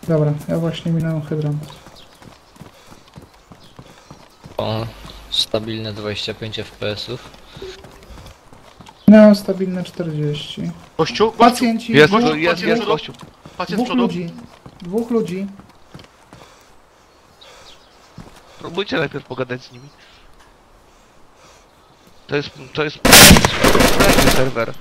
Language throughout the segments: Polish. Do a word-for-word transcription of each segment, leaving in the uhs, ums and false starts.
Dobra, ja właśnie minąłem hydrant. O, stabilne dwadzieścia pięć F P S ów. Miałem stabilne czterdzieści. Gościu, gościu, Pacjenci, Jest, dwóch, jest, jest, jest przodu. gościu. pacjent z dwóch przodu. ludzi. Dwóch ludzi. Próbujcie najpierw pogadać z nimi. To jest, to jest private serwer.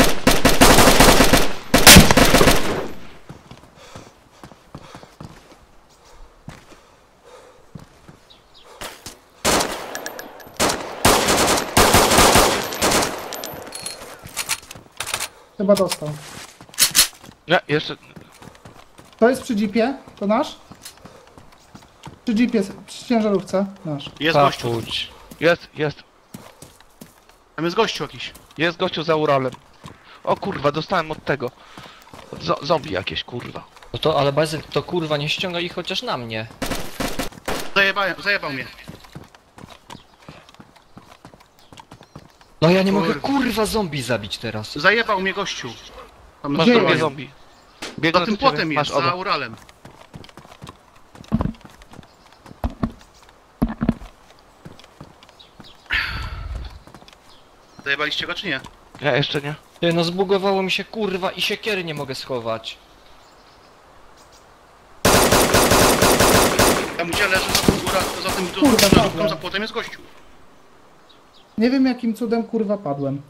Chyba dostał. Nie, jeszcze... To jest przy jeepie? To nasz? Przy jeepie, przy ciężarówce? Nasz. Jest gościu, Papuć. Jest, jest. tam jest gościu jakiś. Jest gościu za Uralem. O kurwa, dostałem od tego. Od zo zombie jakieś, kurwa. No to, ale Bajzel, to kurwa nie ściąga ich chociaż na mnie. Zajebałem, zajebał mnie. No ja nie mogę Kurwa. kurwa zombie zabić teraz. Zajebał mnie gościu. Tam na Masz Gdzie drugie jest? zombie. Za Biegnę tym do ciebie. płotem Masz jest, za oba. Uralem. Zajebaliście go czy nie? Ja jeszcze nie. Ty, no zbugowało mi się kurwa i siekiery nie mogę schować. Tam gdzie leży za tym góra, za tym tu, Kurwa, ciężarówką, dobra. za płotem jest gościu. Nie wiem jakim cudem kurwa padłem.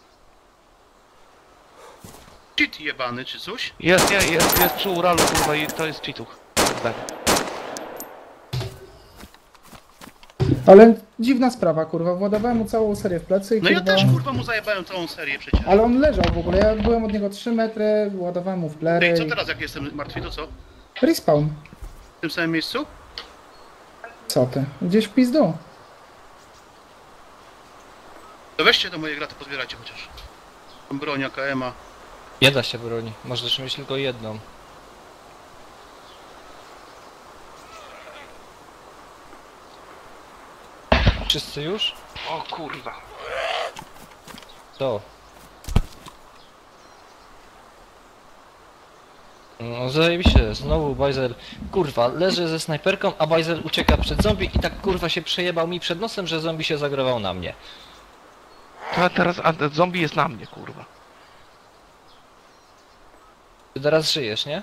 Cheat jebany czy coś? Jest, nie, jest, jest przy Uralu, kurwa, i to jest cheatuch. Zdanie. Ale dziwna sprawa kurwa, władowałem mu całą serię w plecy i No ja kurwa... też kurwa mu zajebałem całą serię przecież. Ale on leżał w ogóle, ja byłem od niego trzy metry, ładowałem mu w plery. Ej, co i- teraz jak jestem martwy, to co? Respawn. W tym samym miejscu? Co ty? Gdzieś w pizdu. To weźcie do mojej graty, pozbierajcie chociaż. Tą broń A K M-a. Nie da się broni, możesz mieć tylko jedną. Wszyscy już? O kurwa. To. No zajebiście, znowu Bajzel, kurwa, leży ze snajperką, a Bajzel ucieka przed zombie i tak kurwa się przejebał mi przed nosem, że zombie się zagrował na mnie. To teraz, a ten zombie jest na mnie, kurwa. Ty teraz żyjesz, nie?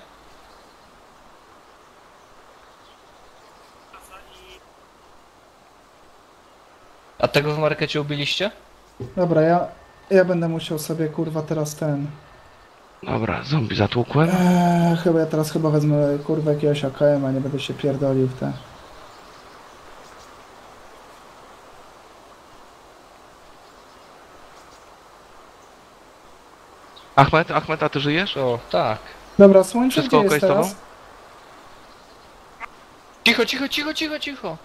A tego w markecie ubiliście? Dobra, ja, ja będę musiał sobie kurwa teraz ten... Dobra, zombie zatłukłem. Eee, chyba ja teraz chyba wezmę kurwa jakiegoś A K M-a, nie będę się pierdolił w te... Ahmed, Ahmed, a ty żyjesz? O, tak. Dobra, słońce Wszystko gdzie okej jest z tobą? teraz? Cicho, cicho, cicho, cicho, cicho!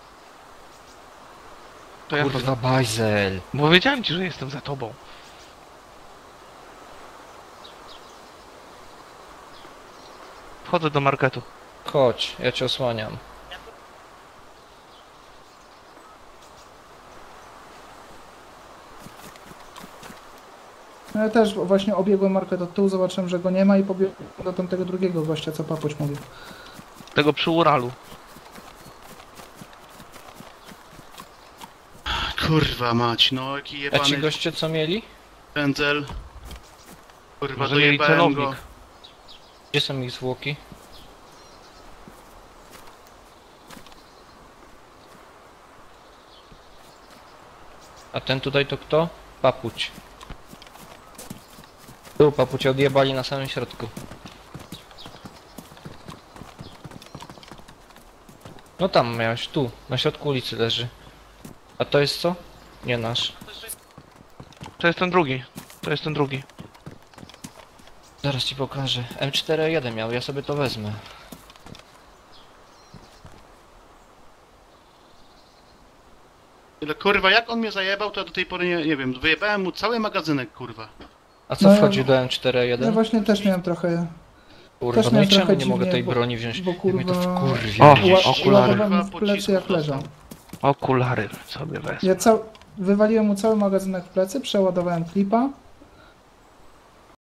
To ja Kurwa, Bajzel. Bo wiedziałem ci, że jestem za tobą. Wchodzę do marketu. Chodź, ja cię osłaniam. No ja też właśnie obiegłem market od tyłu, zobaczyłem, że go nie ma i pobiegłem do tamtego drugiego gościa, co Papuś mówił. Tego przy Uralu. Kurwa mać, no jaki A ci jebany goście co mieli? pędzel. Kurwa, Może mieli dojebałem go. celownik. Gdzie są ich zwłoki? A ten tutaj to kto? Papuć. Tu papucie odjebali na samym środku. No tam miałeś, tu, na środku ulicy leży. A to jest co? Nie nasz. To jest ten drugi. To jest ten drugi. Zaraz ci pokażę. M cztery jeden miał, ja sobie to wezmę. Ale kurwa, jak on mnie zajebał, to ja do tej pory nie, nie wiem, wyjebałem mu cały magazynek, kurwa. A co No ja- wchodzi do M cztery Ja jeden? właśnie też miałem trochę... Kurwa, też no i miałem czemu trochę nie mogę dziwnie, tej bo- broni wziąć? bo Jak mnie to kurwa- wkurwia. O, wiesz. okulary. Ładowałem w plecy jak Pocisków leżał. dostał. Okulary sobie wezmę. Ja cał... Wywaliłem mu cały magazynek w plecy, przeładowałem klipa